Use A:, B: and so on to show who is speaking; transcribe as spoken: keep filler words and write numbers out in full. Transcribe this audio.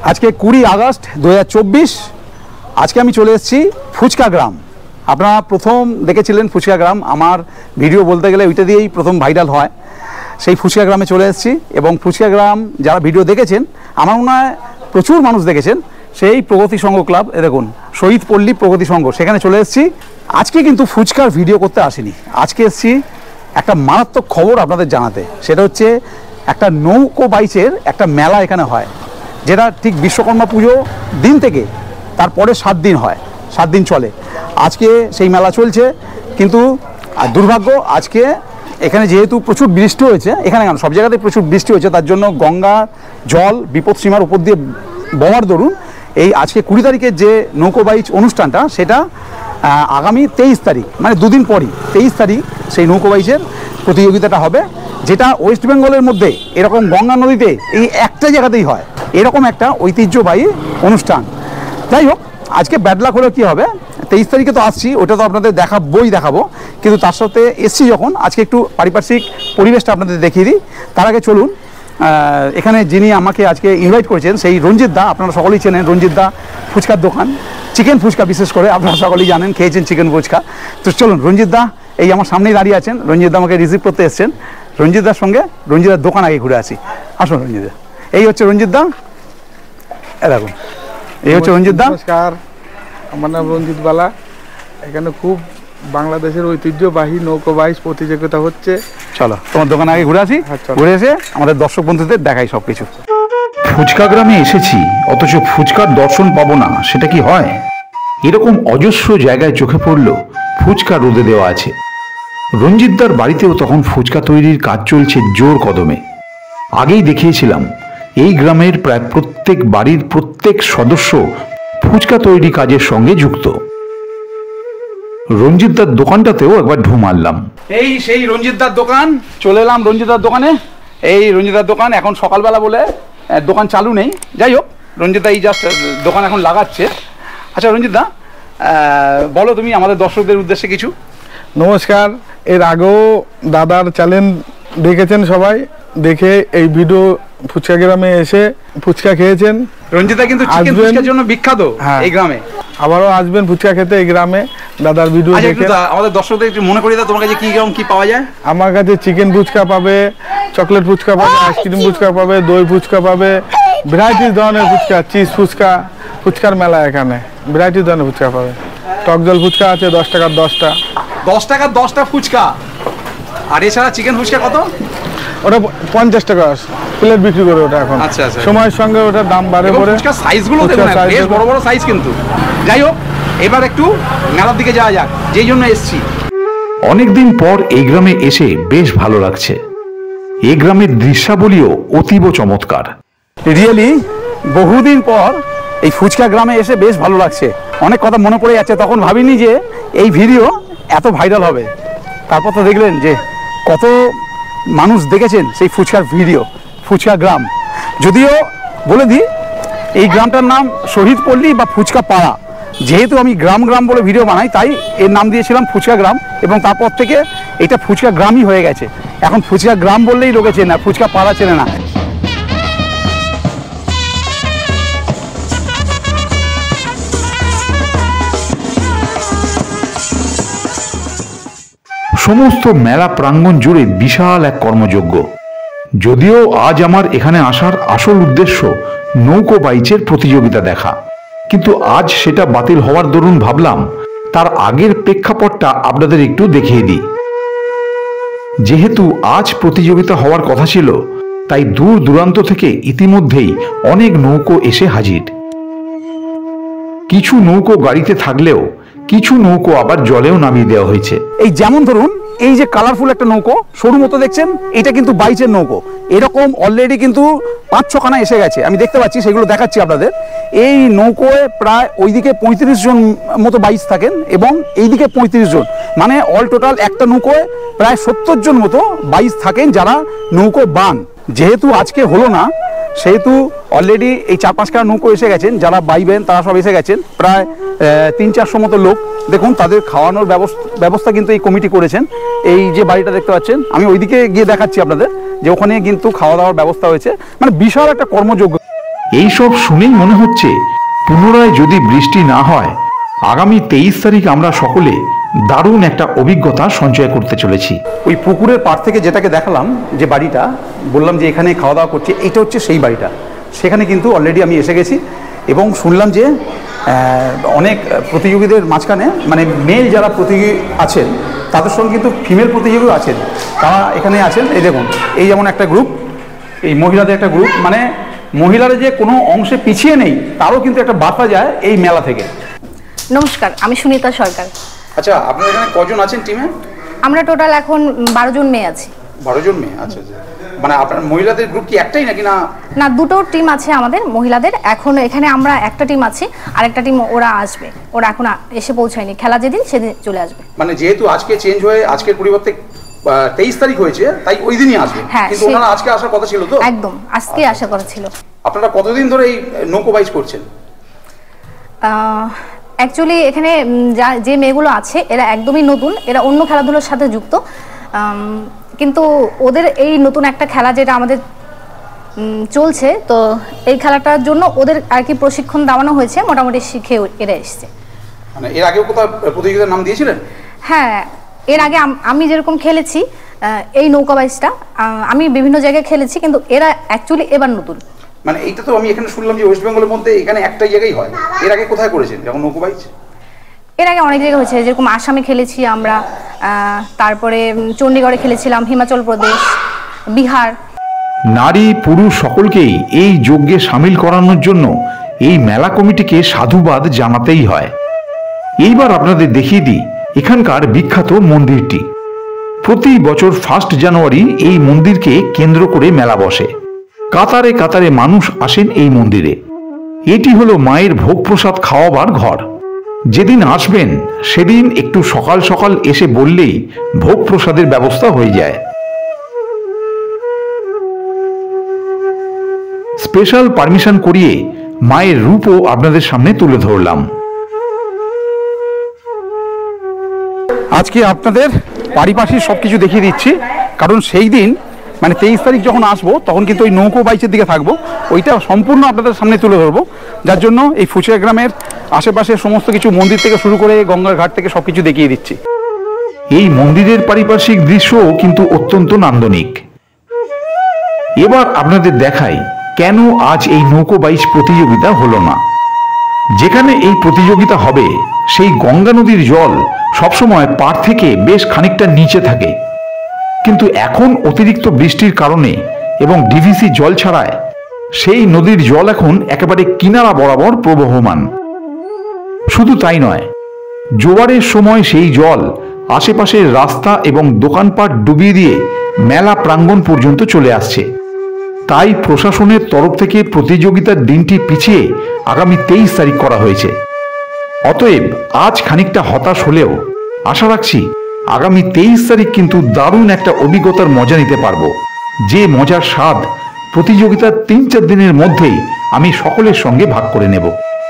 A: আজকে কুড়ি আগস্ট দু হাজার চব্বিশ। আজকে আমি চলে এসেছি ফুচকা গ্রাম। আপনারা প্রথম দেখেছিলেন ফুচকা গ্রাম, আমার ভিডিও বলতে গেলে ওইটা দিয়েই প্রথম ভাইরাল হয়। সেই ফুচকা গ্রামে চলে এসেছি এবং ফুচকা গ্রাম যারা ভিডিও দেখেছেন, আমার মনে হয় প্রচুর মানুষ দেখেছেন, সেই প্রগতি সংঘ ক্লাব, এ দেখুন শহীদ পল্লী প্রগতি সংঘ, সেখানে চলে এসেছি। আজকে কিন্তু ফুচকার ভিডিও করতে আসিনি, আজকে এসেছি একটা মারাত্মক খবর আপনাদের জানাতে। সেটা হচ্ছে একটা নৌকো বাইচের একটা মেলা এখানে হয়, যেটা ঠিক বিশ্বকর্মা পুজো দিন থেকে তারপরে সাত দিন হয়, সাত দিন চলে। আজকে সেই মেলা চলছে, কিন্তু দুর্ভাগ্য আজকে এখানে যেহেতু প্রচুর বৃষ্টি হয়েছে, এখানে কেন সব জায়গাতে প্রচুর বৃষ্টি হয়েছে, তার জন্য গঙ্গা জল বিপদসীমার উপর দিয়ে বওয়ার দরুন এই আজকে কুড়ি তারিখের যে নৌকো বাইচ অনুষ্ঠানটা, সেটা আগামী তেইশ তারিখ মানে দুদিন পরই তেইশ তারিখ সেই নৌকো বাইচের প্রতিযোগিতাটা হবে, যেটা ওয়েস্ট বেঙ্গলের মধ্যে এরকম গঙ্গা নদীতে এই একটা জায়গাতেই হয়, এরকম একটা ঐতিহ্যবাহী অনুষ্ঠান। যাই হোক, আজকে ব্যাড লাক হলে কী হবে, তেইশ তারিখে তো আসছি, ওটা তো আপনাদের দেখাবই দেখাবো, কিন্তু তার সাথে এসছি যখন, আজকে একটু পারিপার্শ্বিক পরিবেশটা আপনাদের দেখিয়ে দিই। তার আগে চলুন, এখানে যিনি আমাকে আজকে ইনভাইট করেছেন সেই রঞ্জিত দা, আপনারা সকলেই চেনেন রঞ্জিত দা, ফুচকার দোকান, চিকেন ফুচকা বিশেষ করে আপনারা সকলেই জানেন, খেয়েছেন চিকেন ফুচকা। তো চলুন, রঞ্জিত দা এই আমার সামনেই দাঁড়িয়ে আছেন, রঞ্জিত দা আমাকে রিসিভ করতে এসছেন। রঞ্জিত দার সঙ্গে রঞ্জিত দার দোকান আগে ঘুরে আসি, আসুন রঞ্জিত দা। এই হচ্ছে রঞ্জিত দা, এ দেখুন এই হচ্ছে রঞ্জিত দা।
B: নমস্কার, আমার নাম রঞ্জিত বালা। এখানে খুব বাংলাদেশের ঐতিহ্যবাহী নৌকো বাইচ প্রতিযোগিতা হচ্ছে।
A: চলো তোমার দোকান আগে ঘুরে আসি, ঘুরে এসে আমাদের দর্শক বন্ধুদের দেখাই সব কিছু।
C: ফুচকা গ্রামে এসেছি, অথচ ফুচকার দর্শন পাবো না, সেটা কি হয়? এরকম অজস্র জায়গায় চোখে পড়ল ফুচকা রোদে দেওয়া আছে। রঞ্জিতদার বাড়িতেও তখন ফুচকা তৈরির কাজ চলছে জোর কদমে। আগেই দেখিয়েছিলাম এই গ্রামের প্রায় প্রত্যেক বাড়ির প্রত্যেক সদস্য ফুচকা তৈরি কাজের সঙ্গে যুক্ত। রঞ্জিতদার দোকানটাতেও একবার ঢু মারলাম।
A: এই সেই রঞ্জিতদার দোকান, চলে এলাম রঞ্জিতদার দোকানে। এই রঞ্জিতদার দোকান, এখন সকালবেলা বলে দোকান চালু নেই। যাই হোক, রঞ্জিতদা এই জাস্ট দোকান এখন লাগাচ্ছে। আচ্ছা রঞ্জিতদা, বলো তুমি আমাদের দর্শকদের উদ্দেশ্যে কিছু।
B: নমস্কার, এর আগেও দাদার চ্যানেল দেখেছেন সবাই, দেখে এই ভিডিও ফুচকা গ্রামে এসে ফুচকা খেয়েছেন।
A: রঞ্জিতদা কিন্তু চিকেন ফুচকার জন্য বিখ্যাত এই গ্রামে।
B: আবারও আসবেন ফুচকা খেতে এই গ্রামে, দাদার ভিডিও দেখে।
A: আমাদের দর্শকদের একটু মনে করিয়ে দাও, তোমার কাছে কি কেমন কি পাওয়া যায়?
B: আমার কাছে চিকেন ফুচকা পাবে, চকলেট ফুচকা পাবে, আইসক্রিম ফুচকা পাবে, দই ফুচকা পাবে, ভ্যারাইটিস ধরনের ফুচকা, চিজ ফুচকা, ফুচকার মেলা এখানে ভ্যারাইটিস ধরনের ফুচকা পাবে। টক জল ফুচকা আছে দশ টাকার দশটা,
A: দশ টাকার দশটা ফুচকা। আর এছাড়া চিকেন ফুচকা কত?
B: ওটা পঞ্চাশ টাকা প্লেট বিক্রি করে ওটা এখন।
A: আচ্ছা আচ্ছা,
B: সময়ের সঙ্গে ওটার দাম বাড়ে পড়ে।
A: ফুচকার সাইজগুলো দেখুন, বেশ বড় বড় সাইজ কিন্তু। যাই হোক, এবার একটু মেলার দিকে যাওয়া যাক, যেই জন্য এসেছি।
C: অনেকদিন পর এই গ্রামে এসে বেশ ভালো লাগছে। এই গ্রামের দৃশ্যাবলীও অতীব চমৎকার।
A: রিয়েলি বহুদিন পর এই ফুচকা গ্রামে এসে বেশ ভালো লাগছে, অনেক কথা মনে পড়ে যাচ্ছে। তখন ভাবিনি যে এই ভিডিও এত ভাইরাল হবে, তারপর তো দেখলেন যে কত মানুষ দেখেছেন সেই ফুচকার ভিডিও। ফুচকা গ্রাম, যদিও বলে দিই এই গ্রামটার নাম শহীদ পল্লী বা ফুচকা পাড়া। যেহেতু আমি গ্রাম গ্রাম বলে ভিডিও বানাই, তাই এর নাম দিয়েছিলাম ফুচকা গ্রাম, এবং তারপর থেকে এটা ফুচকা গ্রামই হয়ে গেছে। এখন ফুচকা গ্রাম বললেই লোকে চেনে না, ফুচকা পাড়া চেনে না।
C: সমস্ত মেলা প্রাঙ্গণ জুড়ে বিশাল এক কর্মযজ্ঞ। যদিও আজ আমার এখানে আসার আসল উদ্দেশ্য নৌকো বাইচের প্রতিযোগিতা দেখা, কিন্তু আজ সেটা বাতিল হওয়ার দরুন ভাবলাম তার আগের প্রেক্ষাপটটা আপনাদের একটু দেখিয়ে দিই। যেহেতু আজ প্রতিযোগিতা হওয়ার কথা ছিল, তাই দূর দূরান্ত থেকে ইতিমধ্যেই অনেক নৌকো এসে হাজির। কিছু নৌকো গাড়িতে থাকলেও কিছু নৌকো আবার জলেও নামিয়ে দেওয়া হয়েছে।
A: এই যেমন ধরুন এই যে কালারফুল একটা নৌকো সরু মতো দেখছেন, এটা কিন্তু বাইচের নৌকো। এরকম অলরেডি কিন্তু পাঁচ ছখানা এসে গেছে, আমি দেখতে পাচ্ছি, সেগুলো দেখাচ্ছি আপনাদের। এই নৌকোয় প্রায় ওইদিকে পঁয়ত্রিশ জন মতো বাইচ থাকেন এবং এইদিকে পঁয়ত্রিশ জন, মানে অল টোটাল একটা নৌকোয় প্রায় সত্তর জন মতো বাইচ থাকেন যারা নৌকো বান। যেহেতু আজকে হলো না, সেহেতু অলরেডি এই চার পাঁচটা নৌকো এসে গেছেন, যারা বাইবেন তারা সব এসে গেছেন, প্রায় তিন চারশো মতো লোক। দেখুন তাদের খাওয়ানোর ব্যবস্থা কিন্তু এই কমিটি করেছেন। এই যে বাড়িটা দেখতে পাচ্ছেন, আমি ওইদিকে গিয়ে দেখাচ্ছি আপনাদের যে ওখানে কিন্তু খাওয়া দাওয়ার ব্যবস্থা হয়েছে, মানে বিশাল একটা কর্মযোগ্য।
C: এইসব শুনেই মনে হচ্ছে পুনরায় যদি বৃষ্টি না হয় আগামী তেইশ তারিখ আমরা সকলে দারুণ একটা অভিজ্ঞতা সঞ্চয় করতে চলেছি।
A: ওই পুকুরের পাড় থেকে যেটাকে দেখালাম, যে বাড়িটা বললাম যে এখানে খাওয়া দাওয়া করছি, এটা হচ্ছে সেই বাড়িটা। সেখানে কিন্তু অলরেডি আমি এসে গেছি এবং শুনলাম যে অনেক প্রতিযোগীদের মাঝখানে মানে মেল যারা প্রতিযোগী আছেন তাদের সঙ্গে কিন্তু ফিমেল প্রতিযোগীও আছেন, তারা এখানে আছেন। এই দেখুন, এই যেমন একটা গ্রুপ, এই মহিলাদের একটা গ্রুপ, মানে মহিলারা যে কোনো অংশে পিছিয়ে নেই তারও কিন্তু একটা বার্তা যায় এই মেলা থেকে।
D: নমস্কার, আমি সুনিতা সরকার।
A: আচ্ছা, আপনারা এখানে কজন আছেন টিমে?
D: আমরা টোটাল এখন বারো জন মেয়ে আছি।
A: বারো জন মেয়ে? আচ্ছা আচ্ছা। মানে আপনার মহিলাদের গ্রুপ কি একটাই নাকি না?
D: না, দুটো টিম আছে আমাদের মহিলাদের। এখন এখানে আমরা একটা টিম আছি, আর একটা টিম ওরা আসবে, ওরা এখন এসে পৌঁছায়নি, খেলা যেদিন সেদিন চলে আসবে।
A: মানে যেহেতু আজকে চেঞ্জ হয়ে আজকের পরিবর্তে তেইশ তারিখ হয়েছে তাই ওই দিনই আসবে।
D: হ্যাঁ,
A: কিন্তু ওনারা আজকে আসার কথা ছিল তো?
D: একদম, আজকে আশা করা ছিল।
A: আপনারা কতদিন ধরে এই নৌকো বাইচ করছেন?
D: অ্যাকচুয়ালি এখানে যা যে মেয়েগুলো আছে এরা একদমই নতুন, এরা অন্য খেলাধুলোর সাথে যুক্ত, কিন্তু ওদের এই নতুন একটা খেলা যেটা আমাদের চলছে, তো এই খেলাটার জন্য ওদের আর কি প্রশিক্ষণ দেওয়ানো হয়েছে, মোটামুটি শিখে এরা এসছে।
A: মানে এর আগেও কোথাও প্রতিযোগিতার নাম দিয়েছিলেন?
D: হ্যাঁ, এর আগে আমি যেরকম খেলেছি এই নৌকা বাইচটা আমি বিভিন্ন জায়গায় খেলেছি, কিন্তু এরা অ্যাকচুয়ালি এবার নতুন।
A: মানে এইটা তো আমি এখানে শুনলাম যে ওয়েস্ট বেঙ্গলের মধ্যে এখানে একটাই জায়গায় হয়। এর আগে কোথায় করেছেন যখন নৌকো বাইচ?
D: এর আগে অনেক জায়গায় হয়েছে, যেরকম আসামে খেলেছি আমরা, তারপরে চণ্ডীগড়ে খেলেছিলাম, হিমাচল প্রদেশ, বিহার।
C: নারী পুরুষ সকলকেই এই যজ্ঞে সামিল করানোর জন্য এই মেলা কমিটিকে সাধুবাদ জানাতেই হয়। এইবার আপনাদের দেখিয়ে দিই এখানকার বিখ্যাত মন্দিরটি। প্রতি বছর ফার্স্ট জানুয়ারি এই মন্দিরকে কেন্দ্র করে মেলা বসে। কাতারে কাতারে মানুষ আসেন এই মন্দিরে। এটি হলো মায়ের ভোগ প্রসাদ খাওয়াবার ঘর। যেদিন আসবেন সেদিন একটু সকাল সকাল এসে বললেই ভোগ প্রসাদের ব্যবস্থা হয়ে যায়। স্পেশাল পারমিশন করিয়ে মায়ের রূপও আপনাদের সামনে তুলে ধরলাম।
A: আজকে আপনাদের পারিপার্শ্বিক সব কিছু দেখিয়ে দিচ্ছি, কারণ সেই দিন মানে তেইশ তারিখ যখন আসবো তখন কিন্তু ওই নৌকো বাইচের দিকে থাকবো, ওইটা সম্পূর্ণ আপনাদের সামনে তুলে ধরবো। যার জন্য এই ফুচকা গ্রামের আশেপাশে সমস্ত কিছু মন্দির থেকে শুরু করে গঙ্গার ঘাট থেকে সব কিছু দেখিয়ে দিচ্ছি।
C: এই মন্দিরের পারিপার্শ্বিক দৃশ্যও কিন্তু অত্যন্ত নান্দনিক। এবার আপনাদের দেখাই কেন আজ এই নৌকো বাইচ প্রতিযোগিতা হলো না। যেখানে এই প্রতিযোগিতা হবে সেই গঙ্গা নদীর জল সবসময় পাড় থেকে বেশ খানিকটা নিচে থাকে, কিন্তু এখন অতিরিক্ত বৃষ্টির কারণে এবং ডিভিসি জল ছাড়ায় সেই নদীর জল এখন একেবারে কিনারা বরাবর প্রবহমান। শুধু তাই নয়, জোয়ারের সময় সেই জল আশেপাশের রাস্তা এবং দোকানপাট ডুবিয়ে দিয়ে মেলা প্রাঙ্গণ পর্যন্ত চলে আসছে। তাই প্রশাসনের তরফ থেকে প্রতিযোগিতার দিনটি পিছিয়ে আগামী তেইশ তারিখ করা হয়েছে। অতএব আজ খানিকটা হতাশ হলেও আশা রাখছি আগামী তেইশ তারিখ কিন্তু দারুণ একটা অভিজ্ঞতার মজা নিতে পারবো, যে মজার স্বাদ প্রতিযোগিতার তিন চার দিনের মধ্যেই আমি সকলের সঙ্গে ভাগ করে নেব।